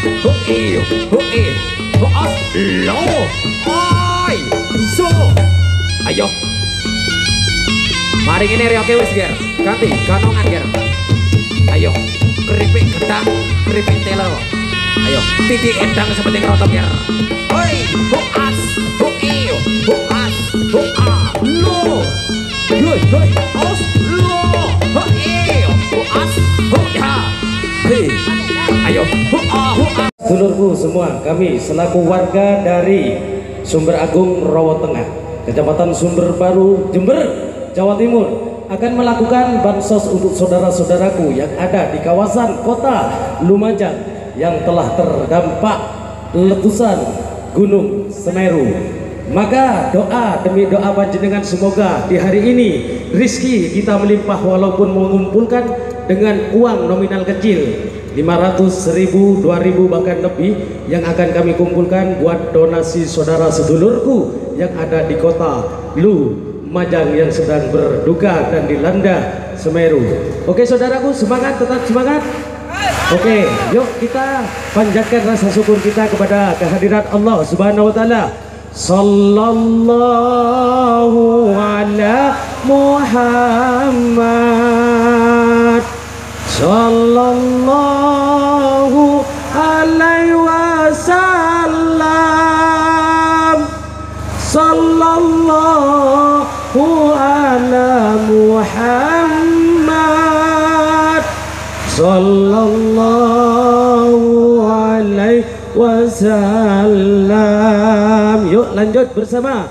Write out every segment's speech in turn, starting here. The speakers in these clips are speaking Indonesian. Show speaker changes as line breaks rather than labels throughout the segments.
Iyo, as, lo, oi, so, ayo. Mari ini Rioke wis ger, ganti kanongan ger. Ayo, keripik gedang, keripik telo. Ayo, titik endang seperti kerotok ger. Hoi, as, iyo, as, a, lo, hoi, as, lo, iyo, as, ya. Hei, ayo,
Dulurku semua, kami selaku warga dari Sumber Agung Rowo Tengah, Kecamatan Sumber Baru, Jember, Jawa Timur, akan melakukan bansos untuk saudara-saudaraku yang ada di kawasan kota Lumajang yang telah terdampak letusan Gunung Semeru. Maka doa demi doa panjenengan semoga di hari ini rizki kita melimpah walaupun mengumpulkan dengan uang nominal kecil 500, 1000, 2000 bahkan lebih yang akan kami kumpulkan buat donasi saudara sedulurku yang ada di kota Lumajang yang sedang berduka dan dilanda Semeru. Oke saudaraku, semangat, tetap semangat. Oke, yuk kita panjatkan rasa syukur kita kepada kehadirat Allah Subhanahu wa taala. Sallallahu ala Muhammad, sallallahu alaihi wasallam, sallallahu ala Muhammad, sallallahu alaihi wasallam. Yuk lanjut bersama.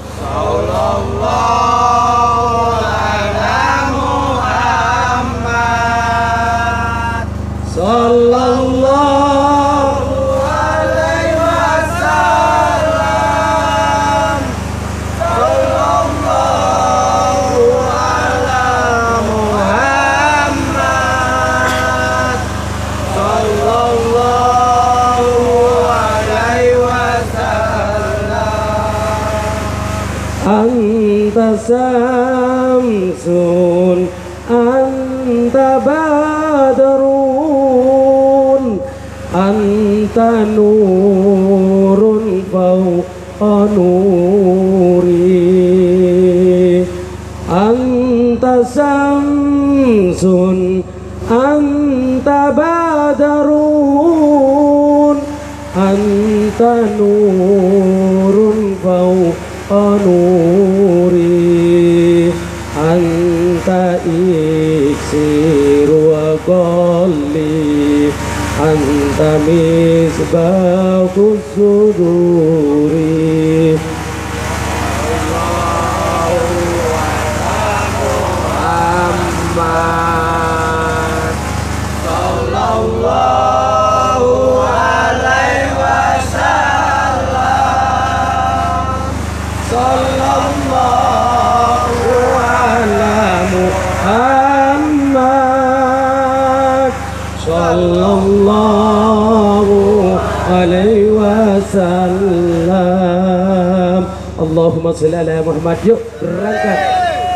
Sallallahu ala Muhammad, sallallahu alaihi wasallam, sallallahu ala Muhammad, sallallahu alaihi wasallam. Anta samsun, anta badrun, anta nurun fawqa nuri, anta samsun, anta badrun, anta nurun fawqa nuri, anta iksir wa qalli, anta misbahus suduri. Muhammad, sallallahu alaihi wasallam, sallallahu ala Muhammad, sallallahu alaihi wasallam. Allahumma sholli ala Muhammad. Yuk berangkat.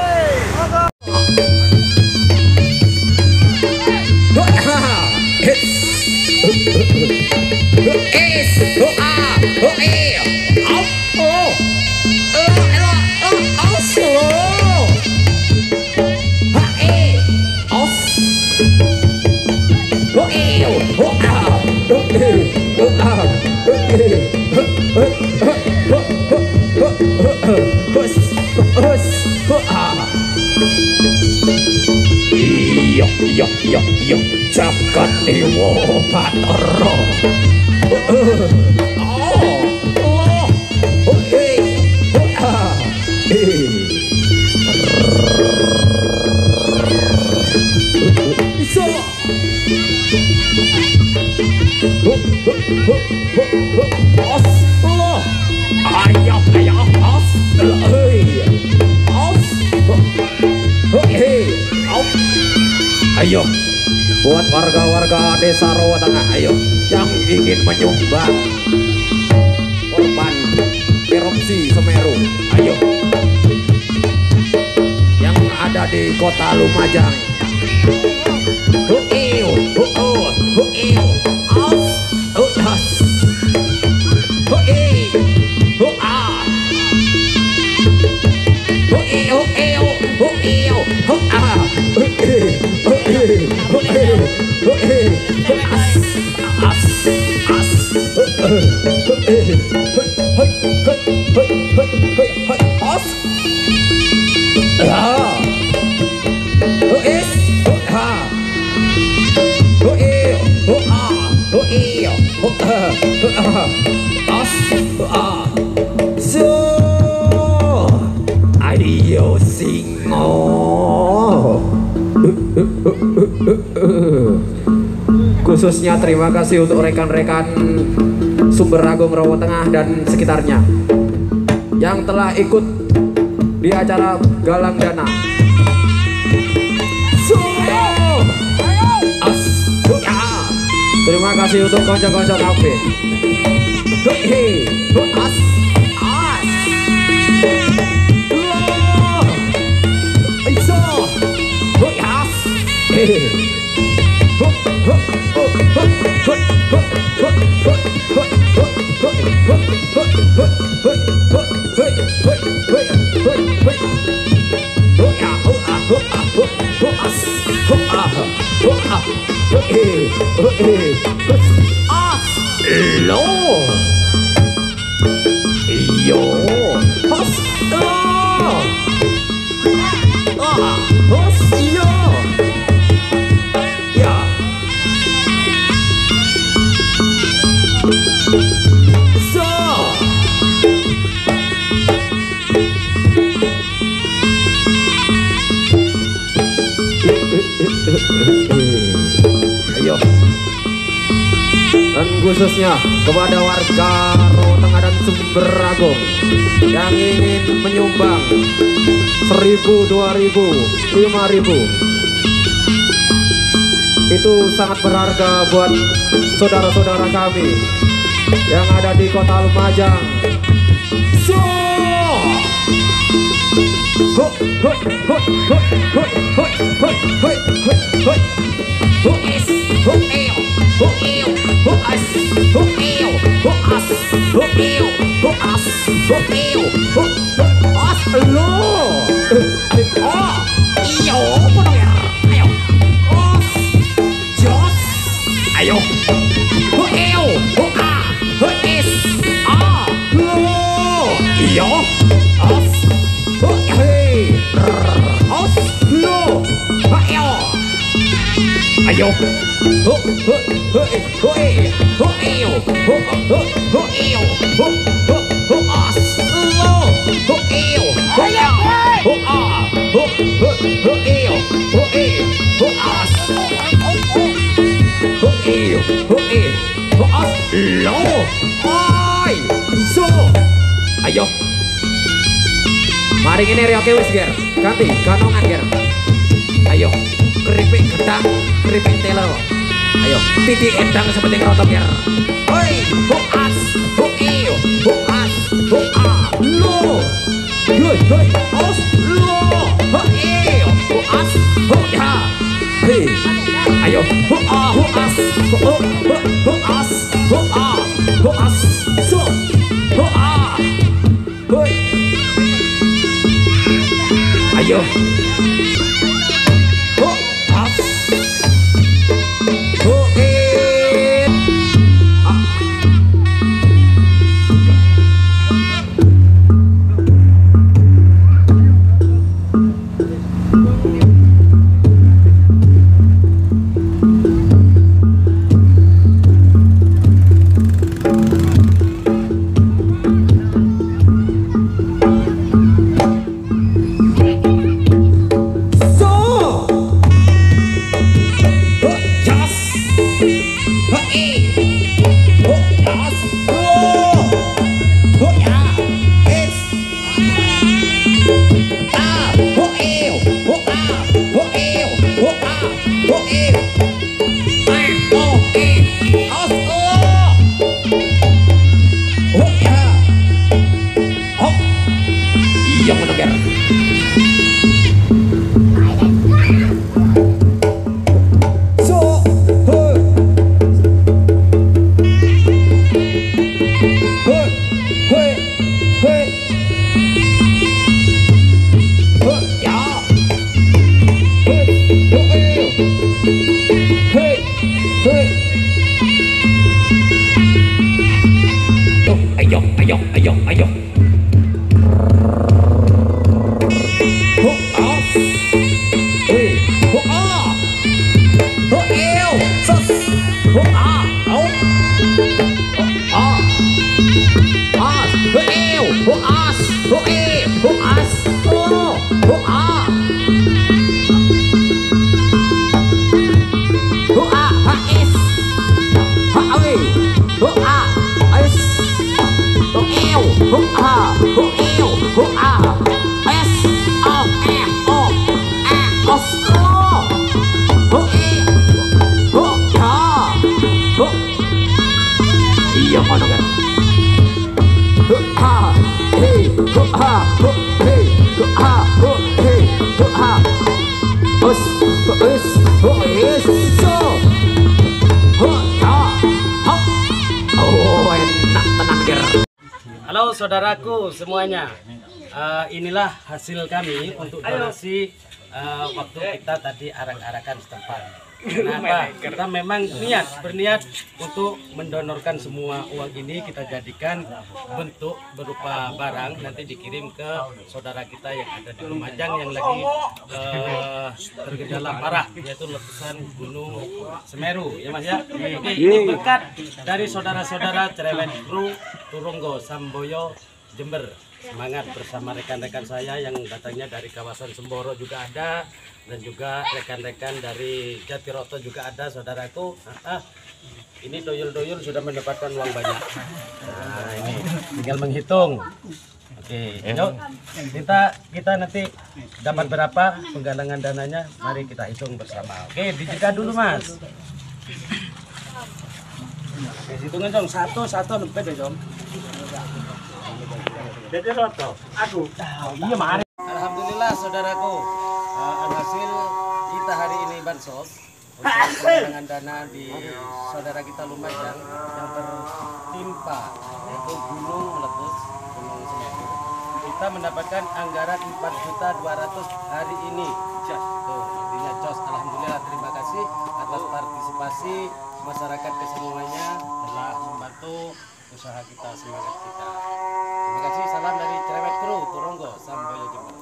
Yo, Jagat Dewa Batara. Ayo, buat warga-warga desa Rowo Tengah, ayo yang ingin menyumbang korban erupsi Semeru, ayo yang ada di kota Lumajang. Ayo singo. Khususnya terima kasih untuk rekan-rekan Sumber Agung Rawa Tengah dan sekitarnya yang telah ikut di acara galang dana. Terima kasih untuk konco-konco kafe. Ayo. Dan khususnya kepada warga Rawa Tengah dan Sumber Agung yang ingin menyumbang 1.000, 2.000, 5.000, itu sangat berharga buat saudara-saudara kami yang ada di Kota Lumajang. Ayo, mari ini Rioke wis ger, ganti kanongan ger. Ayo, keripik gedang, keripik telo. Ayo, titik endang seperti kerotok ger. Hoi, buas, buiu, buas, bua, lo, hoi, hoi, os, lo, buiu, buas, buya, hei. Ayo, bua, buas, bua, buas, bua, buas, so, bua. Hoi. Ayo. Buas. Buin. ayo, ayo, ayo. Ho off. Hei, ho ah. Ho eo, sos. Ho ah, au. Ho ah. As, ho eo, ho as, ho e, ho as. Oh, ho ah. Ho ah, ha is. Ha awe. Ho ah, is. Ho eo, ho ah, ho eo, ho ah. Es, oh, oh, os, oh. Ho e, ho ah. Ho. Iya mana kan? Ho ah, hey, ho ah, ho hey, ho ah, ho hey, ho ah. Os, ho es, ho es, so. Ho ah, ho. Oh, enak tenang ger.
Halo saudaraku semuanya, inilah hasil kami untuk donasi waktu kita tadi arak-arakan setempat. Kenapa? Kita memang berniat untuk mendonorkan semua uang ini kita jadikan bentuk berupa barang nanti dikirim ke saudara kita yang ada di Lumajang yang lagi tergejala parah yaitu letusan Gunung Semeru ya Mas ya. Oke, ini berkat dari saudara-saudara Cerewet Kru Turunggo Samboyo Jember. Semangat bersama rekan-rekan saya yang datangnya dari kawasan Semboro juga ada dan juga rekan-rekan dari Jatiroto juga ada saudaraku. Ini doyul-doyul sudah mendapatkan uang banyak. Nah ini tinggal menghitung. Oke, yuk kita nanti dapat berapa penggalangan dananya, mari kita hitung bersama. Oke, dijeda dulu Mas. Oke, hitungin dong satu lebih deh dong. Jadi roto, aku. Iya mari. Alhamdulillah saudaraku, hasil kita hari ini bansos untuk penggalangan dana di saudara kita Lumajang yang tertimpa yaitu gunung meletus Gunung Semeru. Kita mendapatkan anggaran 4.200.000 hari ini. Tuh, intinya jos. Alhamdulillah terima kasih atas partisipasi masyarakat kesemuanya telah membantu usaha kita, semangat kita. Terima kasih, salam dari Cerewet Kru Turunggo Samboyo Jember.